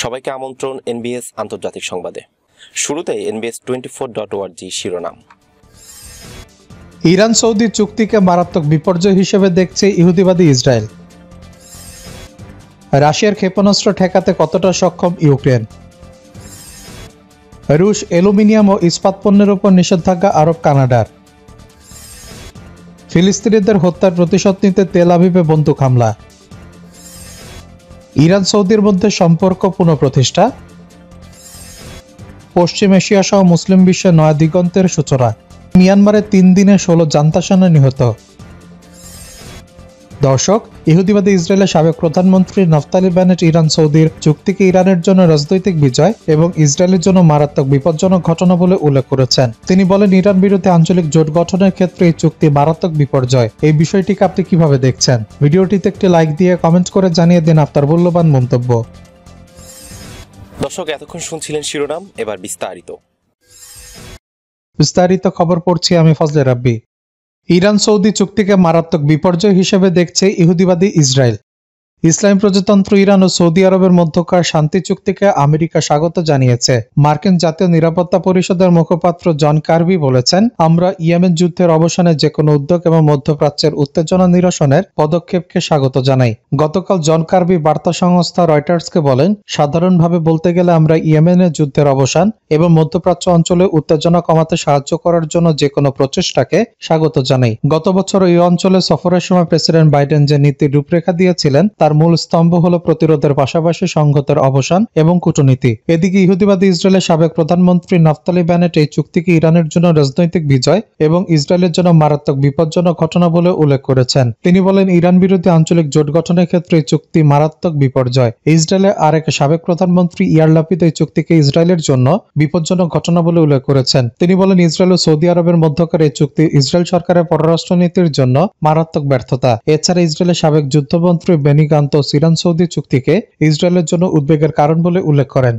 সবাইকে আমন্ত্রণ এনবিএস আন্তর্জাতিক সংবাদে। শুরুতেই NBS24.org শিরোনাম। ইরান সৌদি চুক্তিকে মারাত্মক বিপর্যয় হিসেবে দেখছে ইহুদিবাদী ইসরায়েল। রাশিয়ার ক্ষেপণাস্ত্র ঠেকাতে কতটা সক্ষম ইউক্রেন। রুশ অ্যালুমিনিয়াম ও ইস্পাত পণ্যের উপর নিষেধাজ্ঞা আরোপ কানাডার। ফিলিস্তিনিদের হত্যার প্রতিশোধ নিতে তেল আবিবে বন্দুক হামলা। ইরান সৌদির মধ্যে সম্পর্ক পুনঃপ্রতিষ্ঠা। পশ্চিম এশিয়া সহ মুসলিম বিশ্বে নয়া দিগন্তের সূচনা। মিয়ানমারে 3 দিনে 16 জান্তাসানা নিহত। দর্শক, ইহুদিবাদী ইসরায়েলের সাবেক প্রধানমন্ত্রী নাফতালি বেনেট ইরান সৌদির চুক্তিকে ইরানের জন্য রাজনৈতিক বিজয় এবং ইসরায়েলের জন্য মারাত্মক বিপজ্জনক ঘটনা বলে উল্লেখ করেছেন। তিনি বলেন, ইরান বিরোধী আঞ্চলিক জোট গঠনের ক্ষেত্রে এই চুক্তি মারাত্মক বিপর্যয়। এই বিষয়টিকে আপনি কিভাবে দেখছেন? ভিডিওটিতে একটি লাইক দিয়ে কমেন্ট করে জানিয়ে দিন আপনার মূল্যবান মন্তব্য। দর্শক, এতক্ষণ শুনছিলেন শিরোনাম, এবার বিস্তারিত খবর পড়ছি আমি ফজলে রাব্বি। ইরান সৌদি চুক্তিকে মারাত্মক বিপর্যয় হিসেবে দেখছে ইহুদিবাদী ইসরায়েল। ইসলামী প্রজাতন্ত্র ইরান ও সৌদি আরবের মধ্যকার শান্তি চুক্তিকে আমেরিকা স্বাগত জানিয়েছে। মার্কিন জাতীয় নিরাপত্তা পরিষদের মুখপাত্র জন কার্বি বলেছেন, আমরা ইয়েমেন যুদ্ধের অবসানে যে কোনো উদ্যোগ এবং মধ্যপ্রাচ্যের উত্তেজনা নিরসনের পদক্ষেপকে স্বাগত জানাই। গতকাল জন কার্বি বার্তা সংস্থা রয়টার্সকে বলেন, সাধারণভাবে বলতে গেলে আমরা ইয়েমেনের যুদ্ধের অবসান এবং মধ্যপ্রাচ্য অঞ্চলে উত্তেজনা কমাতে সাহায্য করার জন্য যে কোনো প্রচেষ্টাকে স্বাগত জানাই। গত বছর এই অঞ্চলে সফরের সময় প্রেসিডেন্ট বাইডেন যে নীতির রূপরেখা দিয়েছিলেন তার মূল স্তম্ভ হল প্রতিরোধের পাশাপাশি সংঘাতের অবসান এবং কূটনীতি। এদিকে ইহুদিবাদী ইসরায়েলের সাবেক প্রধানমন্ত্রী নাফতালি বেনেট এই চুক্তিকে ইরানের জন্য রাজনৈতিক বিজয় এবং ইসরায়েলের জন্য মারাত্মক বিপজ্জনক ঘটনা বলে উল্লেখ করেছেন। তিনি বলেন, ইরান বিরোধী আঞ্চলিক জোট গঠনের ক্ষেত্রে এই চুক্তি মারাত্মক বিপর্যয়। ইসরায়েলের আরেক সাবেক প্রধানমন্ত্রী ইয়ার লাপিদ এই চুক্তিকে ইসরায়েলের জন্য বিপজ্জনক ঘটনা বলে উল্লেখ করেছেন। তিনি বলেন, ইসরায়েল ও সৌদি আরবের মধ্যকার এই চুক্তি ইসরায়েল সরকারের পররাষ্ট্রনীতির জন্য মারাত্মক ব্যর্থতা। এছাড়া ইসরায়েলের সাবেক যুদ্ধমন্ত্রী বেনি ইরান সৌদি চুক্তিকে ইসরায়েলের জন্য উদ্বেগের কারণ বলে উল্লেখ করেন।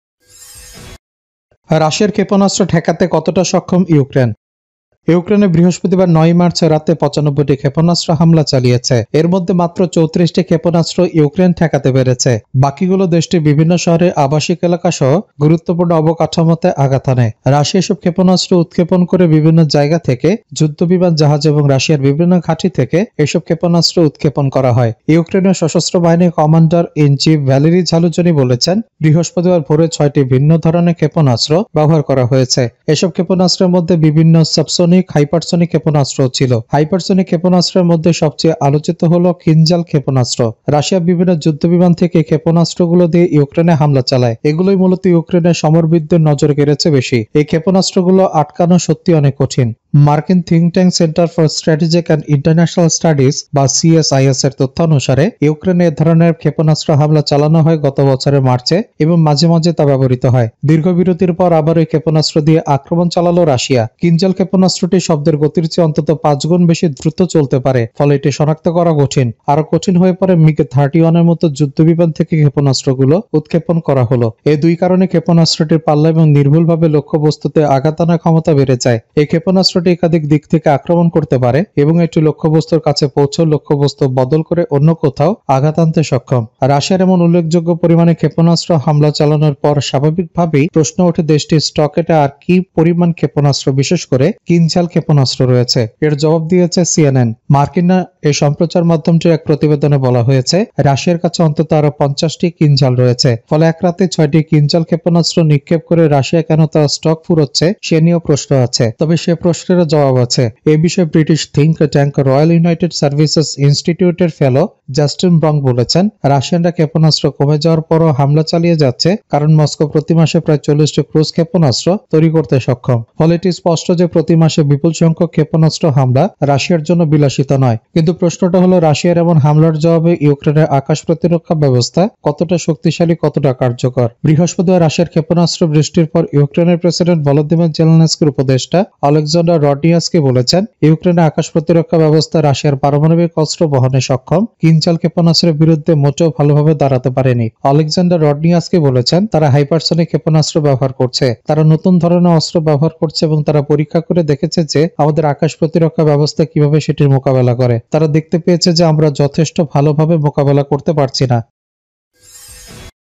রাশিয়ার ক্ষেপণাস্ত্র ঠেকাতে কতটা সক্ষম ইউক্রেন। ইউক্রেনে বৃহস্পতিবার 9 মার্চ রাতে 95টি ক্ষেপণাস্ত্র হামলা চালিয়েছে। এর মধ্যে মাত্র 34টি ক্ষেপণাস্ত্র ইউক্রেন ঠেকাতে পেরেছে। বাকিগুলো দেশটির বিভিন্ন শহরে আবাসিক এলাকা সহ গুরুত্বপূর্ণ অবকাঠামোতে আঘাত আনে। রাশিয়া এসব ক্ষেপণাস্ত্র উৎক্ষেপণ করে বিভিন্ন জায়গা থেকে যুদ্ধবিমান, জাহাজ এবং রাশিয়ার বিভিন্ন ঘাঁটি থেকে এসব ক্ষেপণাস্ত্র উৎক্ষেপণ করা হয়। ইউক্রেনের সশস্ত্র বাহিনীর commander in chief Valerii Zaluzhnyi বলেছেন, বৃহস্পতিবার ভোরে 6টি ভিন্ন ধরনের ক্ষেপণাস্ত্র ব্যবহার করা হয়েছে। এসব ক্ষেপণাস্ত্রের মধ্যে বিভিন্ন সাবসোনিক হাইপারসনিক ক্ষেপণাস্ত্র ছিল। হাইপারসনিক ক্ষেপণাস্ত্রের মধ্যে সবচেয়ে আলোচিত হলো কিনজাল ক্ষেপণাস্ত্র। রাশিয়া বিভিন্ন যুদ্ধবিমান থেকে ক্ষেপণাস্ত্রগুলো দিয়ে ইউক্রেনে হামলা চালায়। এগুলোই মূলত ইউক্রেনের সমরবিদদের নজর কেড়েছে বেশি। এই ক্ষেপণাস্ত্রগুলো আটকানো সত্যি অনেক কঠিন। মার্কিন think tank centre for strategic and international studies বা CSIS এর তথ্য অনুসারে ইউক্রেনে এ ধরনের ক্ষেপণাস্ত্র হামলা চালানো হয় গত বছরের মার্চে এবং মাঝে মাঝে তা ব্যবহৃত হয়। দীর্ঘ বিরতির পর আবার এই ক্ষেপণাস্ত্র দিয়ে আক্রমণ চালালো রাশিয়া। কিনজাল ক্ষেপণাস্ত্রটি শব্দের গতির চেয়ে অন্তত 5 গুণ বেশি দ্রুত চলতে পারে, ফলে এটি শনাক্ত করা কঠিন। আরো কঠিন হয়ে পড়ে MiG-31 এর মতো যুদ্ধবিমান থেকে ক্ষেপণাস্ত্রগুলো উৎক্ষেপণ করা হলো। এই দুই কারণে ক্ষেপণাস্ত্রটির পাল্লা এবং নির্ভুলভাবে লক্ষ্যবস্তুতে আঘাত আনার ক্ষমতা বেড়ে যায়। এই ক্ষেপণাস্ত্র একাধিক দিক থেকে আক্রমণ করতে পারে এবং এটি লক্ষ্যবস্তুর কাছে পৌঁছে লক্ষ্যবস্তু বদল করে অন্য কোথাও আঘাত আনতে সক্ষম। রাশিয়ার এমন উল্লেখযোগ্য পরিমাণে ক্ষেপণাস্ত্র হামলা চালানোর পর স্বাভাবিকভাবেই প্রশ্ন ওঠে, দেশটির স্টকেটে আর কি পরিমাণ ক্ষেপণাস্ত্র, বিশেষ করে কিনজাল ক্ষেপণাস্ত্র রয়েছে। এর জবাব দিয়েছে CNN। মার্কিন এই সম্প্রচার মাধ্যমটির এক প্রতিবেদনে বলা হয়েছে, রাশিয়ার কাছে অন্তত আরো 50টি কিনজাল রয়েছে। ফলে এক রাতে 6টি কিনজাল ক্ষেপণাস্ত্র নিক্ষেপ করে রাশিয়া কেন তার স্টক ফুরোচ্ছে সে নিয়েও প্রশ্ন আছে। তবে সে প্রশ্নের জবাব আছে। এই বিষয়ে British think tank Royal United Services ইনস্টিটিউটের ফেলো জাস্টিন ব্রং বলেছেন, রাশিয়ানরা ক্ষেপণাস্ত্র কমে যাওয়ার পরও হামলা চালিয়ে যাচ্ছে কারণ মস্কো প্রতি মাসে প্রায় 40টি ক্রুজ ক্ষেপণাস্ত্র তৈরি করতে সক্ষম। ফলে এটি স্পষ্ট যে প্রতি মাসে বিপুল সংখ্যক ক্ষেপণাস্ত্র হামলা রাশিয়ার জন্য বিলাসিতা নয়। কিন্তু প্রশ্নটা হলো, রাশিয়ার এমন হামলার জবাবে ইউক্রেনের আকাশ প্রতিরক্ষা ব্যবস্থা কতটা শক্তিশালী, কতটা কার্যকর। বৃহস্পতিবার রাশিয়ার ক্ষেপণাস্ত্র বৃষ্টির পর ইউক্রেনের প্রেসিডেন্ট ভলোদিমির জেলেনস্কির উপদেষ্টা আলেকজান্ডার রডনিয়াসকি বলেছেন, ইউক্রেনের আকাশ প্রতিরক্ষা ব্যবস্থা রাশিয়ার পারমাণবিক অস্ত্র বহনে সক্ষম কিনজাল ক্ষেপণাস্ত্রের বিরুদ্ধে মোটেও ভালোভাবে দাঁড়াতে পারেনি। আলেকজান্ডার রডনিয়াসকি বলেছেন, তারা হাইপারসনিক ক্ষেপণাস্ত্র ব্যবহার করছে, তারা নতুন ধরনের অস্ত্র ব্যবহার করছে এবং তারা পরীক্ষা করে দেখেছে যে আমাদের আকাশ প্রতিরক্ষা ব্যবস্থা কিভাবে সেটির মোকাবেলা করে। তারা দেখতে পেয়েছে যে আমরা যথেষ্ট ভালোভাবে মোকাবেলা করতে পারছি না।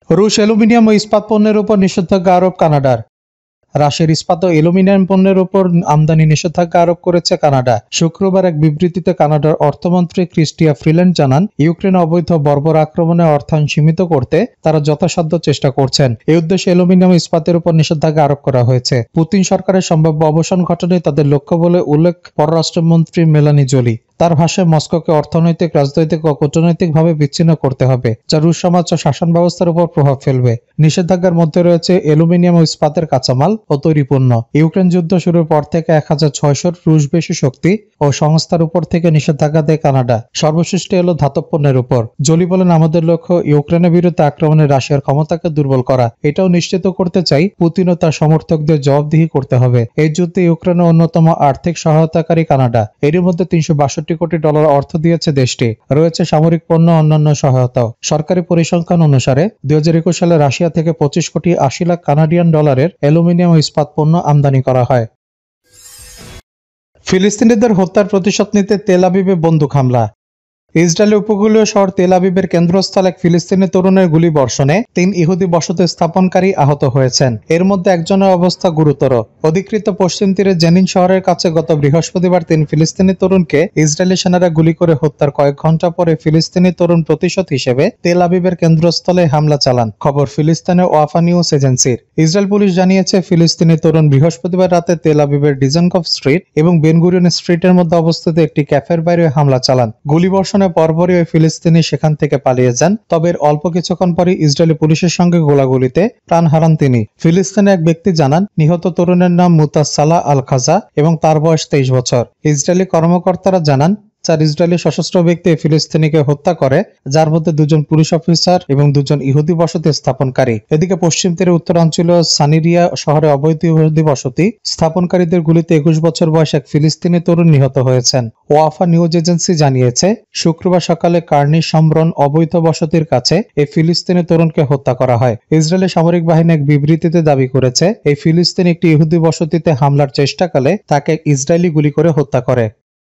রুশ অ্যালুমিনিয়াম ও ইস্পাত পণ্যের উপর নিষেধাজ্ঞা আরোপ কানাডার। রাশিয়ার ইস্পাত ও অ্যালুমিনিয়াম পণ্যের উপর আমদানি নিষেধাজ্ঞা আরোপ করেছে কানাডা। শুক্রবার এক বিবৃতিতে কানাডার অর্থমন্ত্রী ক্রিস্টিয়া ফ্রিল্যান্ড জানান, ইউক্রেন অবৈধ বর্বর আক্রমণে অর্থায়ন সীমিত করতে তারা যথাসাধ্য চেষ্টা করছেন। এই উদ্দেশ্যে অ্যালুমিনিয়াম ও ইস্পাতের উপর নিষেধাজ্ঞা আরোপ করা হয়েছে। পুতিন সরকারের সম্ভাব্য অবসান ঘটানোই তাদের লক্ষ্য বলে উল্লেখ পররাষ্ট্রমন্ত্রী মেলানি জোলি। তার ভাষায় মস্কোকে অর্থনৈতিক, রাজনৈতিক ও কূটনৈতিকভাবে বিচ্ছিন্ন করতে হবে, যা রুশ সমাজ ও শাসন ব্যবস্থার উপর প্রভাব ফেলবে। নিষেধাজ্ঞার মধ্যে রয়েছে অ্যালুমিনিয়াম ও ইস্পাতের কাঁচামাল ও তৈরি পণ্য। ইউক্রেন যুদ্ধ শুরুর পর থেকে 1600 রুশ বেশি শক্তি ও সংস্থার উপর থেকে নিষেধাজ্ঞা দেয় কানাডা। সর্বশেষটি এলো ধাতব পণ্যের উপর। জোলি বলেন, আমাদের লক্ষ্য ইউক্রেনের বিরুদ্ধে আক্রমণে রাশিয়ার ক্ষমতাকে দুর্বল করা। এটাও নিশ্চিত করতে চাই পুতিন ও তার সমর্থকদের জবাবদিহি করতে হবে। এই যুদ্ধে ইউক্রেনের অন্যতম আর্থিক সহায়তাকারী কানাডা। এরই মধ্যে $362 কোটি অর্থ দিয়েছে দেশটি। রয়েছে সামরিক পণ্য অন্যান্য সহায়তাও। সরকারি পরিসংখ্যান অনুসারে 2021 সালে রাশিয়া থেকে $25 কোটি 80 লাখ কানাডিয়ান ডলারের অ্যালুমিনিয়াম ও ইস্পাত পণ্য আমদানি করা হয়। ফিলিস্তিনিদের হত্যার প্রতিশোধ নিতে তেল আবিবে বন্দুক হামলা। ইসরায়েলের উপকূলীয় শহর তেল আবিবের কেন্দ্রস্থল এক ফিলিস্তিনি তরুণের গুলিবর্ষণে 3 ইহুদি বসতি স্থাপনকারী আহত হয়েছেন। এর মধ্যে একজনের অবস্থা গুরুতর। অধিকৃত পশ্চিম তীরে জেনিন শহরের কাছে গত বৃহস্পতিবার 3 ফিলিস্তিনি তরুণকে ইসরায়েলি সেনারা গুলি করে হত্যার কয়েক ঘন্টা পরে ফিলিস্তিনি তরুণ প্রতিশোধ হিসেবে তেল আবিবের কেন্দ্রস্থলে হামলা চালান। খবর ফিলিস্তিনের ওয়াফা নিউজ এজেন্সির। ইসরায়েল পুলিশ জানিয়েছে, ফিলিস্তিনি তরুণ বৃহস্পতিবার রাতে তেল আবিবের ডিজানকভ স্ট্রিট এবং বেনগুরিয়ন স্ট্রিটের মধ্যে অবস্থিত একটি ক্যাফের বাইরে হামলা চালান। গুলিবর্ষণে পরপরই ওই ফিলিস্তিনি সেখান থেকে পালিয়ে যান। তবে এর অল্প কিছুক্ষণ পরে ইসরায়েলি পুলিশের সঙ্গে গোলাগুলিতে প্রাণ হারান তিনি। ফিলিস্তিনের এক ব্যক্তি জানান, নিহত তরুণের নাম মুতাসালা আল খাজা এবং তার বয়স 23 বছর। ইসরায়েলি কর্মকর্তারা জানান, 4 ইসরায়েলি সশস্ত্র ব্যক্তি ফিলিস্তিনিকে হত্যা করে, যার মধ্যে 2 জন পুলিশ অফিসার এবং 2 জন ইহুদি বসতি স্থাপনকারী। এদিকে পশ্চিম তীরে উত্তরাঞ্চলীয় সানিরিয়া শহরে অবৈধ ইহুদি বসতি স্থাপনকারীদের গুলিতে 21 বছর বয়স এক ফিলিস্তিনি তরুণ নিহত হয়েছেন। ওয়াফা নিউজ এজেন্সি জানিয়েছে, শুক্রবার সকালে কার্নি সম্রন অবৈধ বসতির কাছে এই ফিলিস্তিনি তরুণকে হত্যা করা হয়। ইসরায়েলি সামরিক বাহিনী এক বিবৃতিতে দাবি করেছে, এই ফিলিস্তিনি একটি ইহুদি বসতিতে হামলার চেষ্টাকালে তাকে ইসরায়েলি গুলি করে হত্যা করে।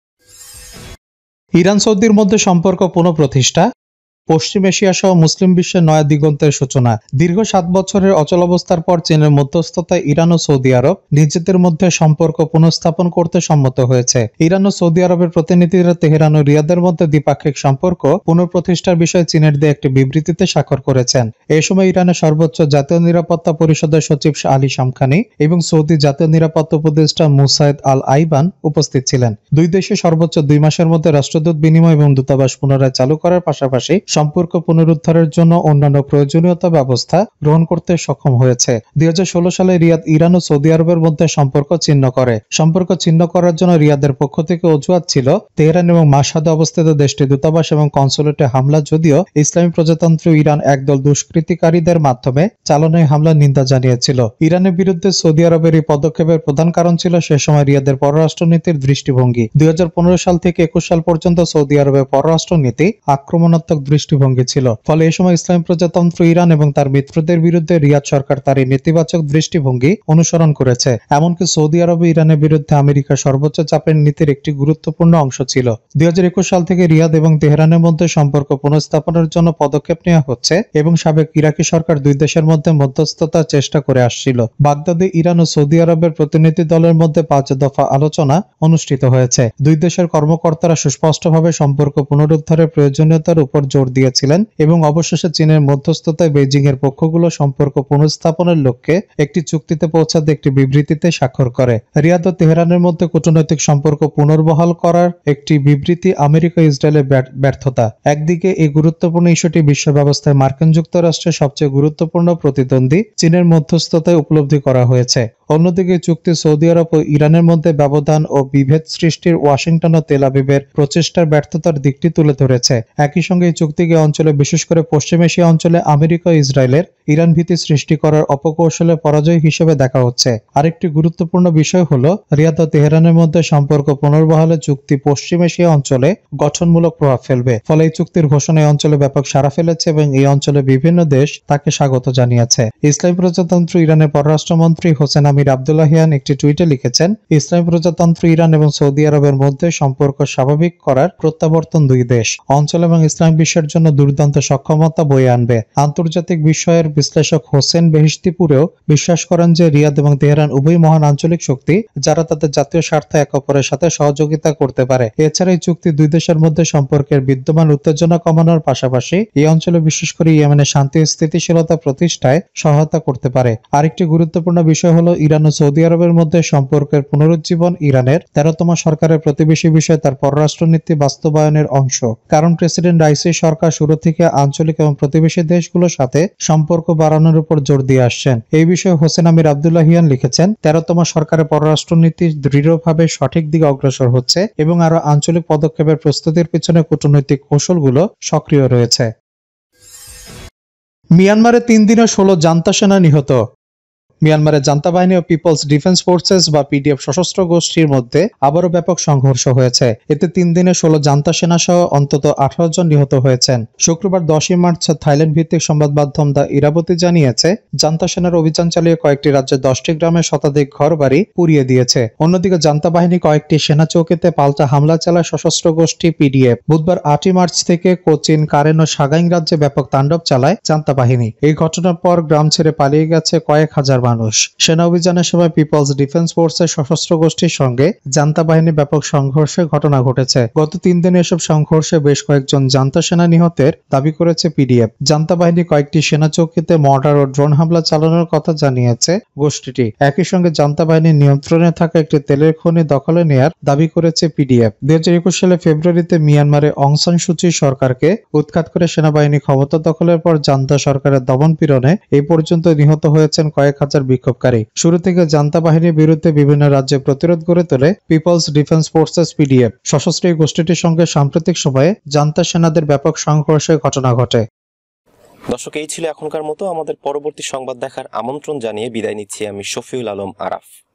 ইরান সৌদির মধ্যে সম্পর্ক পুনঃপ্রতিষ্ঠা। পশ্চিম এশিয়া সহ মুসলিম বিশ্বের নয়া দিগন্তের সূচনা। দীর্ঘ 7 বছরের অচলাবস্থার পর চীনের মধ্যস্থতায় ইরান ও সৌদি আরব নিজেদের মধ্যে সম্পর্ক পুনঃস্থাপন করতে সম্মত হয়েছে। ইরান ও সৌদি আরবের প্রতিনিধিরা তেহরান ও রিয়াদের মধ্যে দ্বিপাক্ষিক সম্পর্ক পুনঃপ্রতিষ্ঠার বিষয়ে চীনের দিয়ে একটি বিবৃতিতে স্বাক্ষর করেছেন। এই সময় ইরানের সর্বোচ্চ জাতীয় নিরাপত্তা পরিষদের সচিব আলী শামখানি এবং সৌদি জাতীয় নিরাপত্তা উপদেষ্টা মুসাইদ আল আইবান উপস্থিত ছিলেন। দুই দেশে সর্বোচ্চ 2 মাসের মধ্যে রাষ্ট্রদূত বিনিময় এবং দূতাবাস পুনরায় চালু করার পাশাপাশি সম্পর্ক পুনরুদ্ধারের জন্য অন্যান্য প্রয়োজনীয়তা ব্যবস্থা গ্রহণ করতে সক্ষম হয়েছে। 2016 সালে রিয়াদ ইরান ও সৌদি আরবের মধ্যে সম্পর্ক ছিন্ন করে। সম্পর্ক ছিন্ন করার জন্য রিয়াদের পক্ষ থেকে অজুহাত ছিল তেহরান এবং মাশহাদে অবস্থিত দেশটির দূতাবাস এবং কনসুলেটে হামলা, যদিও ইসলামী প্রজাতন্ত্র ইরান একদল দুষ্কৃতিকারীদের মাধ্যমে চালানো হামলার নিন্দা জানিয়েছিল। ইরানের বিরুদ্ধে সৌদি আরবের এই পদক্ষেপের প্রধান কারণ ছিল সে সময় রিয়াদের পররাষ্ট্রনীতির দৃষ্টিভঙ্গি। 2015 সাল থেকে 21 সাল পর্যন্ত সৌদি আরবের পররাষ্ট্রনীতি আক্রমণাত্মক দৃষ্টিভঙ্গি ছিল। ফলে এই সময় ইসলামী প্রজাতন্ত্র ইরান এবং তার মিত্রদের বিরুদ্ধে রিয়াদ সরকার তার এই নেতিবাচক দৃষ্টিভঙ্গি অনুসরণ করেছে। এমনকি সৌদি আরব ইরানের বিরুদ্ধে আমেরিকার সর্বোচ্চ চাপের নীতির একটি গুরুত্বপূর্ণ অংশ ছিল। 2021 সাল থেকে রিয়াদ এবং তেহরানের মধ্যে সম্পর্ক পুনঃস্থাপনের জন্য পদক্ষেপ নেওয়া হচ্ছে এবং সাবেক ইরাকি সরকার দুই দেশের মধ্যে মধ্যস্থতার চেষ্টা করে আসছিল। বাগদাদে ইরান ও সৌদি আরবের প্রতিনিধি দলের মধ্যে 5 দফা আলোচনা অনুষ্ঠিত হয়েছে। দুই দেশের কর্মকর্তারা সুস্পষ্টভাবে সম্পর্ক পুনরুদ্ধারের প্রয়োজনীয়তার উপর জোর দিয়েছিলেন এবং অবশেষে চীনের মধ্যস্থতায় বেইজিং এর পক্ষগুলো সম্পর্ক পুনঃস্থাপনের লক্ষ্যে একটি চুক্তিতে পৌঁছাতে একটি বিবৃতিতে স্বাক্ষর করে। রিয়াদ ও তেহরানের মধ্যে কূটনৈতিক সম্পর্ক পুনর্বহাল করার একটি বিবৃতি আমেরিকা ইসরায়েলের ব্যর্থতা। একদিকে এই গুরুত্বপূর্ণ ইস্যুটি বিশ্ব ব্যবস্থায় মার্কিন যুক্তরাষ্ট্রের সবচেয়ে গুরুত্বপূর্ণ প্রতিদ্বন্দ্বী চীনের মধ্যস্থতায় উপলব্ধি করা হয়েছে। অন্যদিকে চুক্তি সৌদি আরব ও ইরানের মধ্যে ব্যবধান ও বিভেদ সৃষ্টির ওয়াশিংটন ও তেল আবিবের প্রচেষ্টার ব্যর্থতার দিকটি তুলে ধরেছে। একই সঙ্গে এই চুক্তিকে অঞ্চলে, বিশেষ করে পশ্চিম এশিয়া অঞ্চলে আমেরিকা ও ইসরায়েলের ইরান ভীতি সৃষ্টি করার অপকৌশলে পরাজয় হিসেবে দেখা হচ্ছে। আরেকটি গুরুত্বপূর্ণ বিষয় হলো রিয়াদ ও তেহরানের মধ্যে সম্পর্ক পুনর্বহালের চুক্তি পশ্চিম এশিয়া অঞ্চলে গঠনমূলক প্রভাব ফেলবে। ফলে এই চুক্তির ঘোষণা এই অঞ্চলে ব্যাপক সাড়া ফেলেছে এবং এই অঞ্চলে বিভিন্ন দেশ তাকে স্বাগত জানিয়েছে। ইসলামী প্রজাতন্ত্র ইরানের পররাষ্ট্রমন্ত্রী হোসেন আমির আব্দুল্লাহিয়ান একটি টুইটে লিখেছেন, ইসলামী প্রজাতন্ত্র ইরান এবং সৌদি আরবের মধ্যে সম্পর্ক স্বাভাবিক করার প্রত্যাবর্তন দুই দেশ অঞ্চল এবং ইসলাম বিশ্বের জন্য দুর্দান্ত সক্ষমতা বয়ে আনবে। আন্তর্জাতিক বিষয়ের বিশ্লেষক হোসেন বেহিশতিপুরেও বিশ্বাস করেন যে রিয়াদ এবং তেহরান উভয় মহান আঞ্চলিক শক্তি যারা তাদের জাতীয় স্বার্থে একে অপরের সাথে সহযোগিতা করতে পারে। এছাড়া এই চুক্তি দুই দেশের মধ্যে সম্পর্কের বিদ্যমান উত্তেজনা কমানোর পাশাপাশি এই অঞ্চলে বিশেষ করে ইয়েমেনের শান্তি ও স্থিতিশীলতা প্রতিষ্ঠায় সহায়তা করতে পারে। আরেকটি গুরুত্বপূর্ণ বিষয় হলো ইরান ও সৌদি আরবের মধ্যে সম্পর্কের পুনরুজ্জীবন ইরানের 13তম সরকারের প্রতিবেশী বিষয়ে তার পররাষ্ট্রনীতি বাস্তবায়নের অংশ। কারণ প্রেসিডেন্ট রাইসি সরকার শুরু থেকে আঞ্চলিক এবং প্রতিবেশী দেশগুলোর সাথে সম্পর্ক বাড়ানোর উপর জোর দিয়ে আসছেন। এই বিষয়ে হোসেন আমির আব্দুল্লাহিয়ান লিখেছেন, 13তম সরকারের পররাষ্ট্রনীতি দৃঢ়ভাবে সঠিক দিকে অগ্রসর হচ্ছে এবং আরো আঞ্চলিক পদক্ষেপের প্রস্তুতির পিছনে কূটনৈতিক কৌশলগুলো সক্রিয় রয়েছে। মিয়ানমারে 3 দিনে 16 জান্তা সেনা নিহত। মিয়ানমারের জান্তা বাহিনী ও পিপলস ডিফেন্স ফোর্সেস বা পিডিএফ সশস্ত্র গোষ্ঠীর মধ্যে আবারও ব্যাপক সংঘর্ষ হয়েছে। এতে 3 দিনে 16 জান্তা সেনা সহ অন্তত 18 জন নিহত হয়েছেন। শুক্রবার 10 মার্চ থাইল্যান্ড ভিত্তিক সংবাদ মাধ্যম দ্য ইরাবতী জানিয়েছে, জান্তা সেনার অভিযান চালিয়ে কয়েকটি রাজ্যের 10টি গ্রামের শতাধিক ঘরবাড়ি পুড়িয়ে দিয়েছে। অন্যদিকে জান্তা বাহিনী কয়েকটি সেনা চৌকিতে পাল্টা হামলা চালায় সশস্ত্র গোষ্ঠী পিডিএফ। বুধবার 8 মার্চ থেকে কোচিন, কারেন ও সাগাইং রাজ্যে ব্যাপক তাণ্ডব চালায় জান্তা বাহিনী। এই ঘটনার পর গ্রাম ছেড়ে পালিয়ে গেছে কয়েক হাজার মানুষ। সেনা অভিযানের সময় পিপলস ডিফেন্স ফোর্সের সশস্ত্র গোষ্ঠীর সঙ্গে জান্তা বাহিনী ব্যাপক সংঘর্ষের ঘটনা ঘটেছে। গত 3 দিনে এসব সংঘর্ষে বেশ কয়েকজন জান্তা সেনা নিহতের দাবি করেছে পিডিএফ। জান্তা বাহিনী কয়েকটি সেনা চৌকিতে মর্টার ও ড্রোন হামলা চালানোর কথা জানিয়েছে গোষ্ঠীটি। একই সঙ্গে জান্তা বাহিনীর নিয়ন্ত্রণে থাকা একটি তেলের খনি দখলে নেয়ার দাবি করেছে পিডিএফ। 2021 সালে ফেব্রুয়ারিতে মিয়ানমারে অং সান সুচির সরকারকে উৎখাত করে সেনাবাহিনী ক্ষমতা দখলের পর জান্তা সরকারের দমনপীড়নে এই পর্যন্ত নিহত হয়েছেন কয়েক হাজার বিক্ষোভকারী। শুরু থেকে জান্তা বাহিনীর বিরুদ্ধে বিভিন্ন রাজ্যে প্রতিরোধ গড়ে তোলে পিপলস ডিফেন্স ফোর্সেস পিডিএফ। সশস্ত্র এই গোষ্ঠীটির সঙ্গে সাম্প্রতিক সময়ে জান্তা সেনাদের ব্যাপক সংঘর্ষের ঘটনা ঘটে। দর্শক, এই ছিল এখনকার মতো। আমাদের পরবর্তী সংবাদ দেখার আমন্ত্রণ জানিয়ে বিদায় নিচ্ছি আমি শফিউল আলম আরাফ।